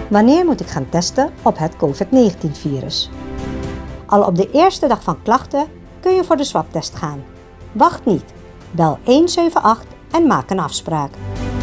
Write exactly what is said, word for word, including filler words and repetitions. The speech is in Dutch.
Wanneer moet ik gaan testen op het COVID negentien virus? Al op de eerste dag van klachten kun je voor de swabtest gaan. Wacht niet. Bel een zeven acht en maak een afspraak.